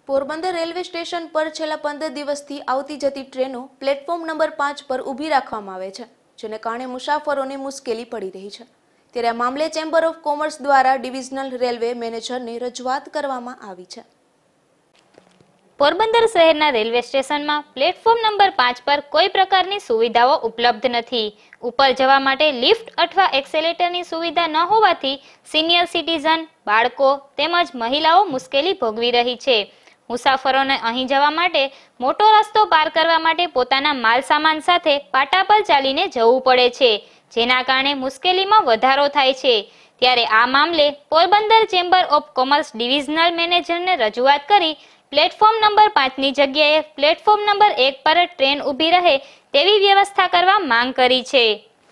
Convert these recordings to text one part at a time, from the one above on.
Porbandar railway station પર છેલ્લા 15 દિવસથી આવતી જતી ટ્રેનો પ્લેટફોર્મ નંબર 5 પર ઊભી રાખવામાં આવે છે, જેને કારણે મુસાફરોને મુશ્કેલી પડી રહી છે। ત્યારે આ મામલે ચેમ્બર ઓફ કોમર્સ દ્વારા ડિવિઝનલ રેલવે મેનેજરને રજૂઆત કરવામાં આવી છે। પોરબંદર શહેરના રેલવે સ્ટેશનમાં પ્લેટફોર્મ નંબર 5 પર કોઈ પ્રકારની સુવિધાઓ ઉપલબ્ધ નથી। ઉપર જવા માટે લિફ્ટ અથવા એક્સેલેટરની સુવિધા ન હોવાથી સિનિયર સિટીઝન, બાળકો તેમજ મહિલાઓ મુશ્કેલી ભોગવી રહી છે। મુસાફરોને અહીં જવા માટે મોટો રસ્તો પાર કરવા માટે પોતાના માલ સામાન સાથે પાટા પર ચાલીને જવું પડે છે, જેના કારણે મુશ્કેલીમાં વધારો થાય છે। ત્યારે આ મામલે Porbandar chamber of commerce divisional મેનેજરને રજૂઆત કરી પ્લેટફોર્મ નંબર 5ની જગ્યાએ પ્લેટફોર્મ નંબર 1 પર ટ્રેન ઊભી રહે તેવી વ્યવસ્થા કરવા માંગ કરી છે।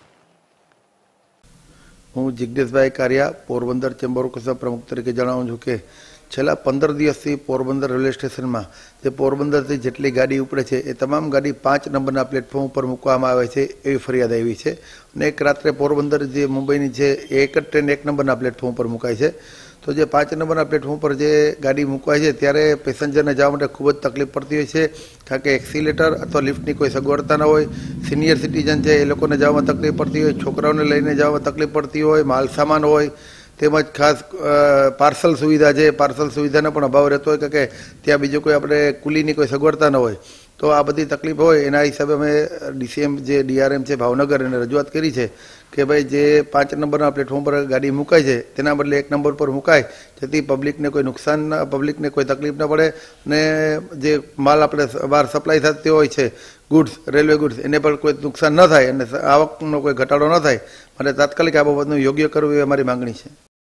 હું જિગ્નેશભાઈ કારિયા પોરબંદર ચેમ્બર ઓફ કોમર્સના પ્રમુખ તરીકે જણાવું છું કે છેલ્લા 15 દિવસથી પોરબંદર રેલવે સ્ટેશનમાં જે પોરબંદરથી જેટલી ગાડી ઉપડે છે એ તમામ ગાડી 5 નંબરના પ્લેટફોર્મ ઉપર મૂકવામાં આવે છે એવી ફરિયાદ આવી છે। અને એક રાત્રે પોરબંદર જે મુંબઈની છે એ એક જ ટ્રેન 1 નંબરના પ્લેટફોર્મ ઉપર મુકાય છે। તો જે 5 નંબરના પ્લેટફોર્મ પર જે ગાડી મૂકવાય છે ત્યારે પેસેન્જરને જવા માટે ખૂબ જ તકલીફ પડતી હોય છે, કારણ કે એક્સિલેટર અથવા લિફ્ટની કોઈ સગવડતા ન હોય। સિનિયર સિટીઝન છે એ લોકોને જવામાં તકલીફ પડતી હોય, છોકરાઓને લઈને જવામાં તકલીફ પડતી હોય, માલ સામાન હોય, તેમજ ખાસ પાર્સલ સુવિધા છે, પાર્સલ સુવિધાનો પણ અભાવ રહેતો હોય કે ત્યાં બીજો કોઈ આપણે કુલીની કોઈ સગવડતા ન હોય। તો આ બધી તકલીફ હોય એના હિસાબે અમે ડીસીએમ જે ડીઆરએમ છે ભાવનગર એને રજૂઆત કરી છે કે ભાઈ જે 5 નંબરના પ્લેટફોર્મ પર ગાડી મુકાય છે તેના બદલે 1 નંબર પર મુકાય, જેથી પબ્લિકને કોઈ નુકસાન, પબ્લિકને કોઈ તકલીફ ન પડે અને જે માલ આપણે બહાર સપ્લાય થતી હોય છે ગુડ્સ, રેલવે ગુડ્સ, એને પણ કોઈ નુકસાન ન થાય અને આવકનો કોઈ ઘટાડો ન થાય। માટે તાત્કાલિક આ બાબતનું યોગ્ય કરવું એ અમારી માંગણી છે।